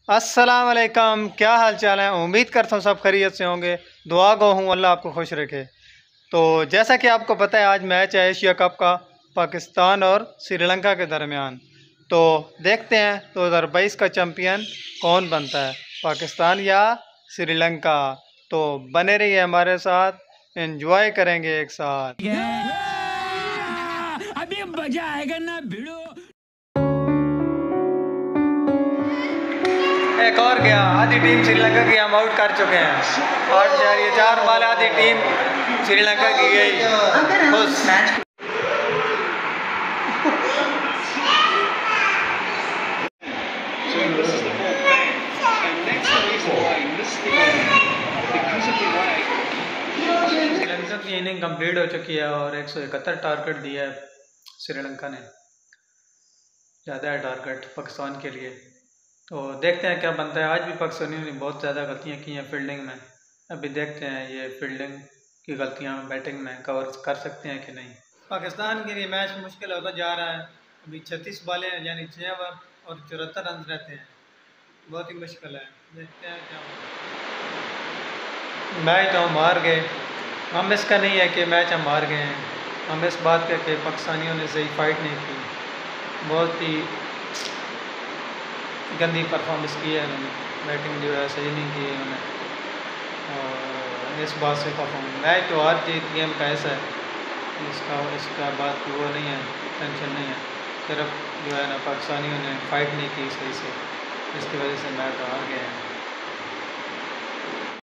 अस्सलाम वालेकुम, क्या हाल चाल है। उम्मीद करता हूँ सब खैरियत से होंगे। दुआ गो हूँ अल्लाह आपको खुश रखे। तो जैसा कि आपको पता है, आज मैच है एशिया कप का पाकिस्तान और श्रीलंका के दरमियान। तो देखते हैं 2022 का चैम्पियन कौन बनता है, पाकिस्तान या श्रीलंका। तो बने रहिए हमारे साथ, एंजॉय करेंगे एक साथ। अभी मजा आएगा ना भिड़ो। एक और गया, आधी टीम श्रीलंका की हम आउट कर चुके हैं। 8 जा रही है, 4 बाल आधी टीम श्रीलंका की गई खुश। श्रीलंका की इनिंग कंप्लीट हो चुकी है और 171 टारगेट दिया है श्रीलंका ने। ज़्यादा है टारगेट पाकिस्तान के लिए। तो देखते हैं क्या बनता है। आज भी पाकिस्तानियों ने बहुत ज़्यादा गलतियां की हैं फील्डिंग में। अभी देखते हैं ये फील्डिंग की गलतियां बैटिंग में कवर कर सकते हैं कि नहीं। पाकिस्तान के लिए मैच मुश्किल होता जा रहा है। अभी 36 बालें यानी 6 ओवर और 74 रन रहते हैं। बहुत ही मुश्किल है, देखते हैं क्या मैच। तो हम हार गए। हम इसका नहीं है कि मैच हम हार गए हैं, हम इस बात का कि पाकिस्तानियों ने सही फाइट नहीं की। बहुत ही गंदी परफॉर्मेंस की है उन्होंने, बैटिंग जो है सही नहीं की है उन्होंने। और इस बात से परफॉर्मेंस मैच तो हार जीत गेम का ऐसा है, इसका बात वो नहीं है, टेंशन नहीं है। सिर्फ जो है ना पाकिस्तानियों ने फाइट नहीं की सही से, इसकी वजह से मैच हार गए हैं।